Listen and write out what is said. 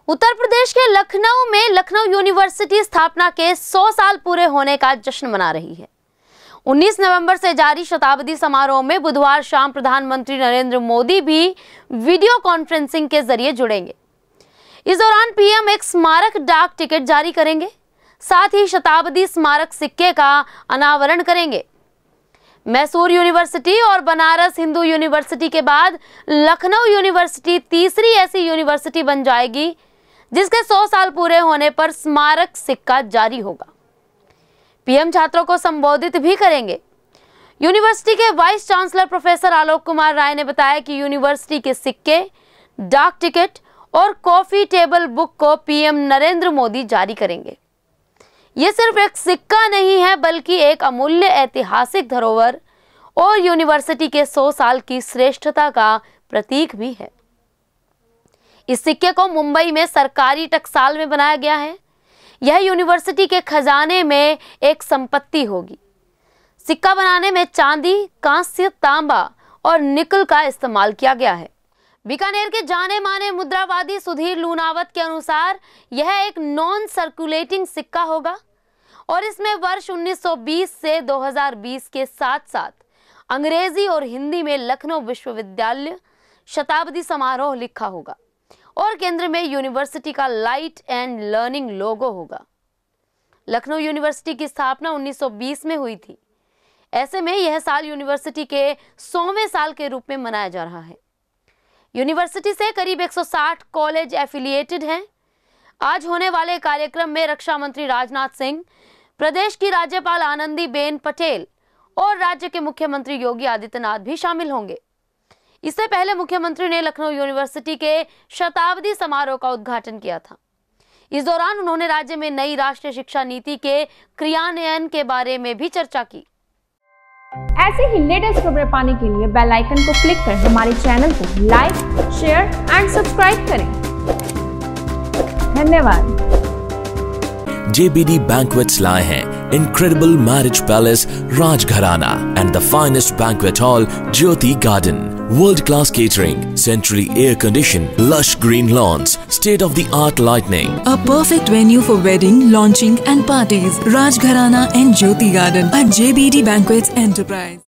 उत्तर प्रदेश के लखनऊ में लखनऊ यूनिवर्सिटी स्थापना के 100 साल पूरे होने का जश्न मना रही है। 19 नवंबर से जारी शताब्दी समारोह में बुधवार शाम प्रधानमंत्री नरेंद्र मोदी भी वीडियो कॉन्फ्रेंसिंग के जरिए जुड़ेंगे। इस दौरान पीएम एक स्मारक डाक टिकट जारी करेंगे, साथ ही शताब्दी स्मारक सिक्के का अनावरण करेंगे। मैसूर यूनिवर्सिटी और बनारस हिंदू यूनिवर्सिटी के बाद लखनऊ यूनिवर्सिटी तीसरी ऐसी यूनिवर्सिटी बन जाएगी जिसके 100 साल पूरे होने पर स्मारक सिक्का जारी होगा। पीएम छात्रों को संबोधित भी करेंगे। यूनिवर्सिटी के vice chancellor professor Alok Kumar Rai ने बताया कि यूनिवर्सिटी के सिक्के, डाक टिकट और कॉफी टेबल बुक को पीएम नरेंद्र मोदी जारी करेंगे। ये सिर्फ एक सिक्का नहीं है बल्कि एक अमूल्य ऐतिहासिक धरोहर और यूनिवर्सिटी के 100 साल की श्रेष्ठता का प्रतीक भी है। इस सिक्के को मुंबई में सरकारी टकसाल में बनाया गया है। यह यूनिवर्सिटी के खजाने में एक संपत्ति होगी। सिक्का बनाने में चांदी, कांस्य, तांबा और निकल का इस्तेमाल किया गया है। बीकानेर के जाने माने मुद्रावादी सुधीर लूनावत के अनुसार यह एक नॉन सर्कुलेटिंग सिक्का होगा और इसमें वर्ष 1920 से 2020 के साथ साथ अंग्रेजी और हिंदी में लखनऊ विश्वविद्यालय शताब्दी समारोह लिखा होगा और केंद्र में यूनिवर्सिटी का लाइट एंड लर्निंग लोगो होगा। लखनऊ यूनिवर्सिटी की स्थापना 1920 में हुई थी। ऐसे में यह साल यूनिवर्सिटी के 100वें साल के रूप में मनाया जा रहा है। यूनिवर्सिटी से करीब 160 कॉलेज एफिलिएटेड हैं। आज होने वाले कार्यक्रम में रक्षा मंत्री राजनाथ सिंह, प्रदेश की राज्यपाल आनंदीबेन पटेल और राज्य के मुख्यमंत्री योगी आदित्यनाथ भी शामिल होंगे। इससे पहले मुख्यमंत्री ने लखनऊ यूनिवर्सिटी के शताब्दी समारोह का उद्घाटन किया था। इस दौरान उन्होंने राज्य में नई राष्ट्रीय शिक्षा नीति के क्रियान्वयन के बारे में भी चर्चा की। ऐसे ही लेटेस्ट खबरें पाने के लिए बेल आइकन को क्लिक कर हमारे चैनल को लाइक, शेयर एंड सब्सक्राइब करें। धन्यवाद। JBD Banquets लाए हैं Incredible Marriage Palace Rajgharana and the finest banquet hall Jyoti Garden. World-class catering, centrally air-conditioned, lush green lawns, state-of-the-art lighting. A perfect venue for wedding, launching and parties. Rajgharana and Jyoti Garden at JBD Banquets Enterprise.